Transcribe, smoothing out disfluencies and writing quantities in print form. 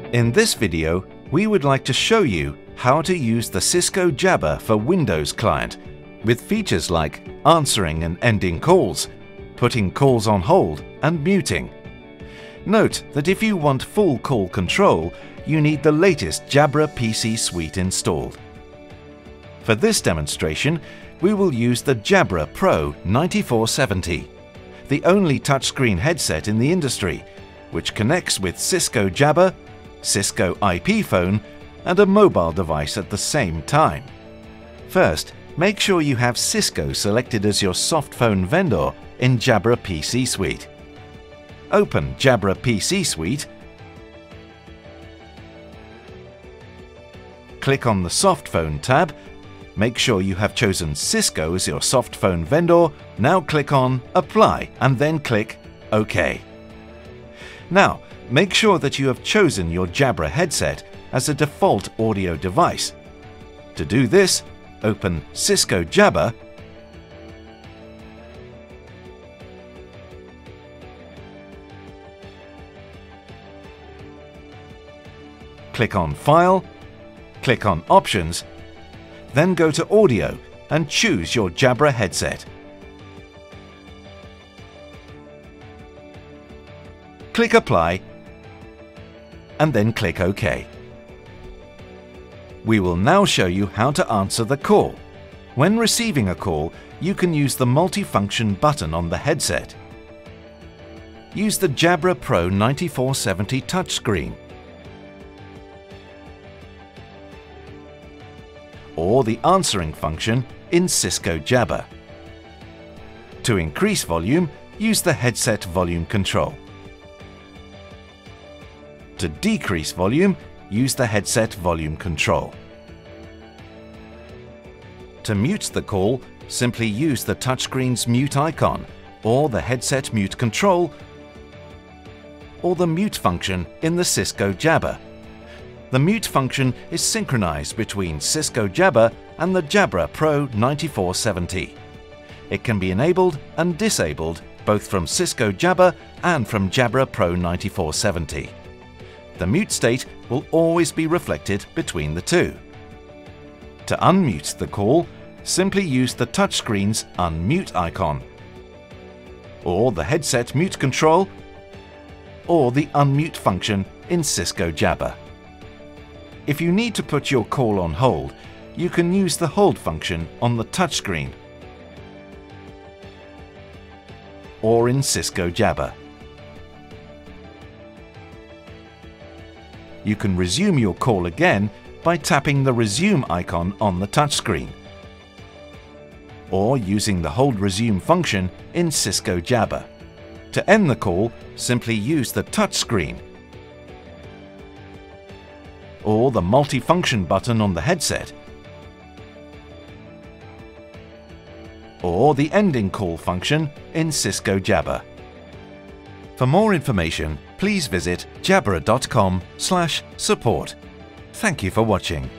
In this video, we would like to show you how to use the Cisco Jabber for Windows client with features like answering and ending calls, putting calls on hold and muting. Note that if you want full call control, you need the latest Jabra PC suite installed. For this demonstration, we will use the Jabra Pro 9470, the only touchscreen headset in the industry, which connects with Cisco Jabber, Cisco IP phone, and a mobile device at the same time. First, make sure you have Cisco selected as your soft phone vendor in Jabra PC Suite. Open Jabra PC Suite, click on the Soft Phone tab, make sure you have chosen Cisco as your soft phone vendor, now click on Apply and then click OK. Now, make sure that you have chosen your Jabra headset as a default audio device. To do this, open Cisco Jabber, click on File, click on Options, then go to Audio and choose your Jabra headset. Click Apply and then click OK. We will now show you how to answer the call. When receiving a call, you can use the multifunction button on the headset. Use the Jabra Pro 9470 touchscreen or the answering function in Cisco Jabber. To increase volume, use the headset volume control. To decrease volume, use the headset volume control. To mute the call, simply use the touchscreen's mute icon, or the headset mute control, or the mute function in the Cisco Jabber. The mute function is synchronized between Cisco Jabber and the Jabra Pro 9470. It can be enabled and disabled both from Cisco Jabber and from Jabra Pro 9470. The mute state will always be reflected between the two. To unmute the call, simply use the touchscreen's unmute icon, or the headset mute control, or the unmute function in Cisco Jabber. If you need to put your call on hold, you can use the hold function on the touchscreen or in Cisco Jabber. You can resume your call again by tapping the resume icon on the touchscreen or using the hold resume function in Cisco Jabber. To end the call, simply use the touchscreen or the multifunction button on the headset or the ending call function in Cisco Jabber. For more information, please visit jabra.com/support. Thank you for watching.